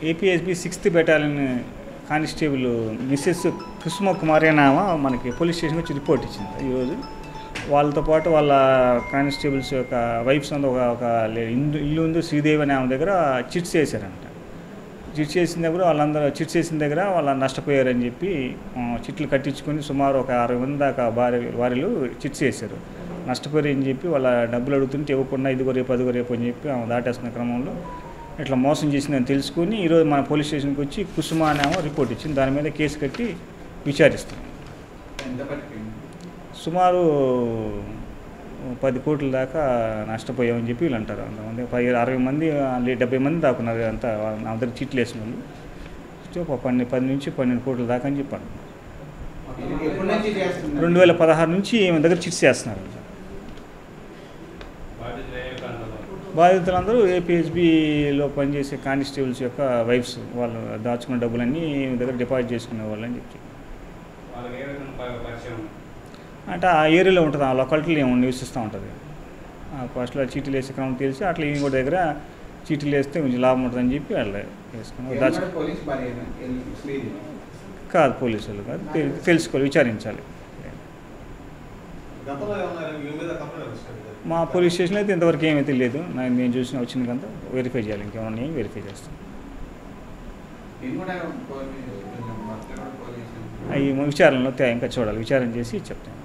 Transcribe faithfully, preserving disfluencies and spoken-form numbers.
APSB sixth battalion constable Mrs Kusuma Kumari అనే ఆమె మనకి పోలీస్ స్టేషన్ వచ్చి రిపోర్ట్ ఇచ్చింది ఈరోజు. వాళ్ళతో పాటు వాళ్ళ కానిస్టేబుల్స్ యొక్క వైఫ్స్ అంతా ఒక ఒక ఇల్లు ఇల్లు ఉంది శ్రీదేవి అనే ఆమె దగ్గర చిట్స్ వేసారంట. చిట్స్ వేసిన దగ్గర వాళ్ళందరూ చిట్స్ వేసిన దగ్గర వాళ్ళ నష్టపోయారని చెప్పి చిట్లు కట్టించుకొని సుమారు ఒక అరవై మంది దాకా భార్య వారిలు చిట్స్ వేశారు. నష్టపోయారని చెప్పి వాళ్ళ డబ్బులు అడుగుతుంటే ఇవ్వకుండా ఇదిగో రేపు అదిగో రేపు అని చెప్పి ఆమె దాటేస్తున్న క్రమంలో ఇట్లా మోసం చేసిందని తెలుసుకుని ఈరోజు మన పోలీస్ స్టేషన్కి వచ్చి కుసుమ అనేమో రిపోర్ట్ ఇచ్చింది. దాని మీద కేసు కట్టి విచారిస్తాం. సుమారు పది కోట్ల దాకా నష్టపోయామని చెప్పి వీళ్ళు అంటారు. అంతమంది పది అరవై మంది డెబ్బై మంది దాకున్నారు. అంతా నా దగ్గర చీట్లు వేసిన వాళ్ళు పన్నెండు పది నుంచి పన్నెండు కోట్ల దాకా అని చెప్పాను. రెండు వేల పదహారు నుంచి ఈమె దగ్గర చిట్స్ చేస్తున్నారు. బాధితులందరూ ఏపీఎస్బిలో పనిచేసే కానిస్టేబుల్స్ యొక్క వైఫ్స్. వాళ్ళు దాచుకున్న డబ్బులన్నీ ఈమె దగ్గర డిపాజిట్ చేసుకునే వాళ్ళు అని చెప్పి అంటే ఆ ఏరియాలో ఉంటుంది, ఆ లొకాలిటీలో ఏమో నివసిస్తూ ఉంటుంది. ఫస్ట్లో చీటీలు వేసే క్రమం తెలిసి అట్లా ఈమె కూడా దగ్గర చీటీలు వేస్తే కొంచెం లాభం ఉంటుందని చెప్పి వాళ్ళు వేసుకున్నారు. దాచు కాదు పోలీసు వాళ్ళు కాదు, తెలుసుకోవాలి, విచారించాలి. మా పోలీస్ స్టేషన్లో అయితే ఇంతవరకు ఏమైతే లేదు. నాకు నేను చూసిన వచ్చిందంతా వెరిఫై చేయాలి, ఇంకేమన్నా వెరిఫై చేస్తాను. అవి విచారణలో ఇంకా చూడాలి, విచారణ చేసి చెప్తాను.